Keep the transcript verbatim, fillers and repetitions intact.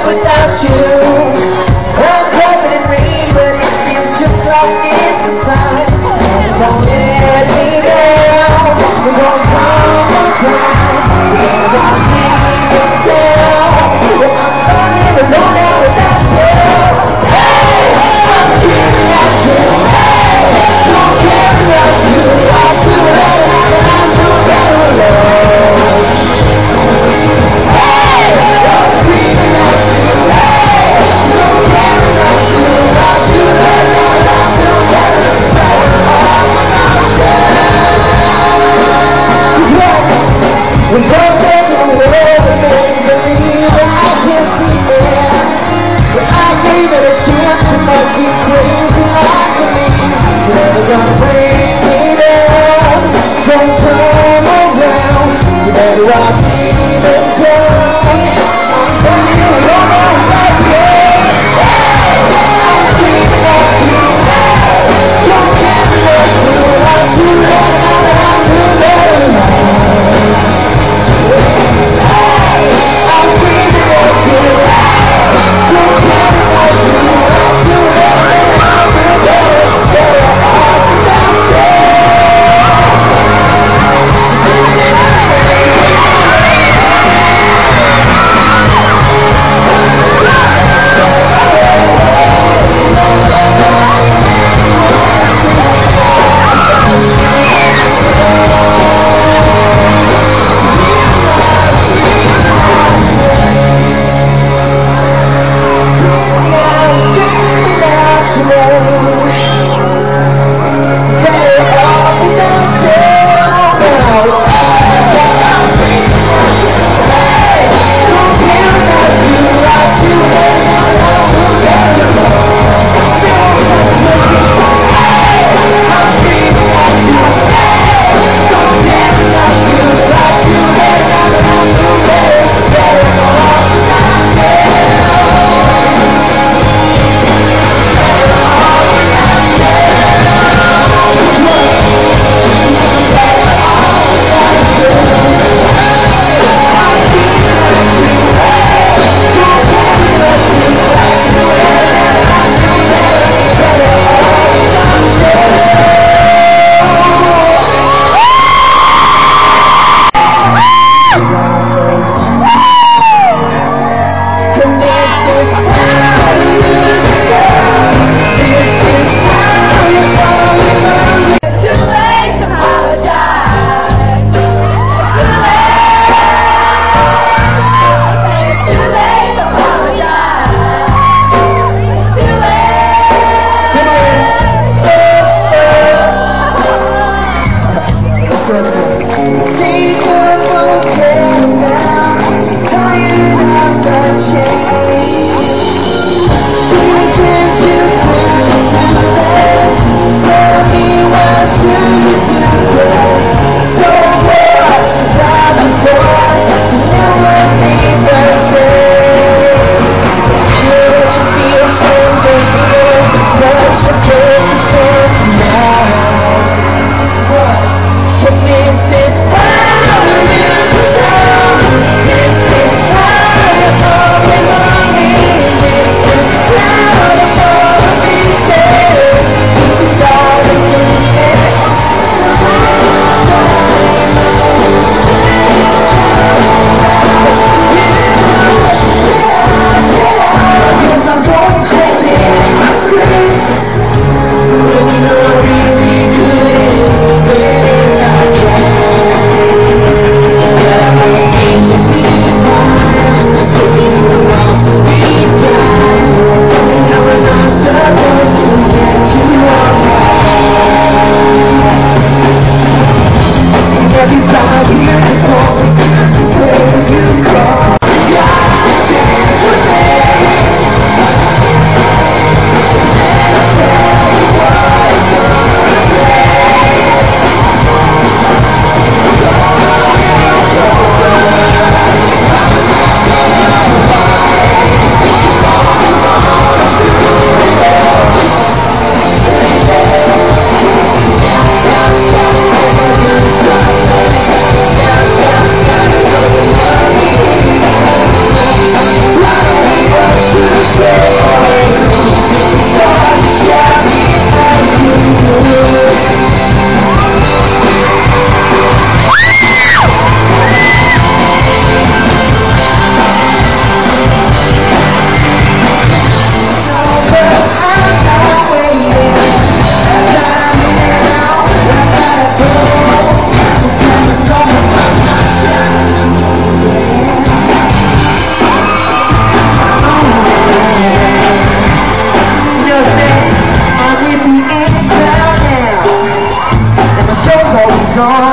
without you. I'm covered in rain, but it feels just like it's a sign. Don't let me down, don't come around. Never even tell that I'm running alone and without you. Hey, I'm screaming at you. Hey, don't care about you. I too late and I'm no better alone. Hey, I'm screaming at you. Hey, don't care about you. I too late and I'm no better alone. When you're standing in the world and make me believe that I can't see it, when I gave it a chance, you must be crazy not to leave. You're never gonna bring me down. Don't come around. You better rock me even down. I'm running alone without you. Hey, I'm screaming at you. Hey, don't care about you. I'm too late now that I'm too late alone. I'm screaming at you. Don't care about you. I'm too late. I'm too late. Better off without you. gone.